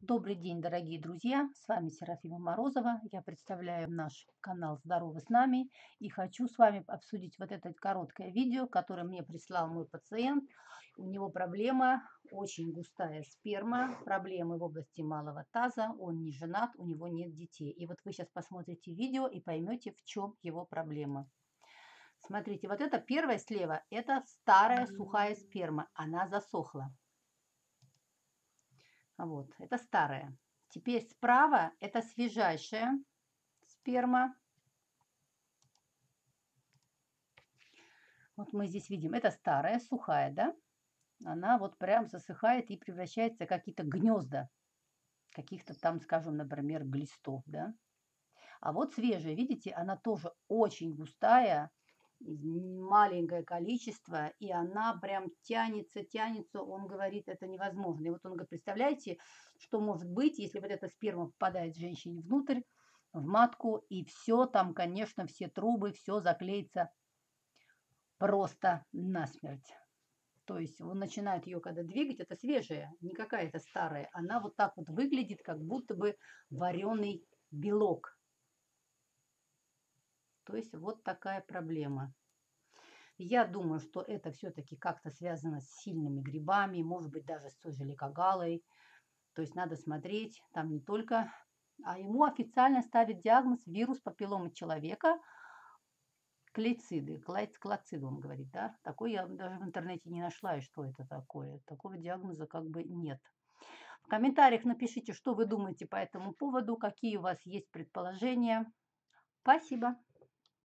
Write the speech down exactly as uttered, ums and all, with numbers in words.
Добрый день, дорогие друзья! С вами Серафима Морозова. Я представляю наш канал «Здорово с нами» и хочу с вами обсудить вот это короткое видео, которое мне прислал мой пациент. У него проблема, очень густая сперма, проблемы в области малого таза, он не женат, у него нет детей. И вот вы сейчас посмотрите видео и поймете, в чем его проблема. Смотрите, вот это первое слева, это старая сухая сперма, она засохла. Вот, это старая. Теперь справа это свежайшая сперма. Вот мы здесь видим, это старая, сухая, да? Она вот прям засыхает и превращается в какие-то гнезда, каких-то там, скажем, например, глистов, да? А вот свежая, видите, она тоже очень густая, маленькое количество, и она прям тянется, тянется. Он говорит, это невозможно. И вот он говорит, представляете, что может быть, если вот эта сперма попадает женщине внутрь, в матку, и все там, конечно, все трубы, все заклеится просто насмерть. То есть он начинает ее когда двигать, это свежая, не какая-то старая. Она вот так вот выглядит, как будто бы вареный белок. То есть вот такая проблема. Я думаю, что это все-таки как-то связано с сильными грибами, может быть, даже с той же лейкогаллой. То есть надо смотреть, там не только... А ему официально ставят диагноз вирус папилломы человека, клейциды, клацид, он говорит, да. Такой я даже в интернете не нашла, и что это такое. Такого диагноза как бы нет. В комментариях напишите, что вы думаете по этому поводу, какие у вас есть предположения. Спасибо.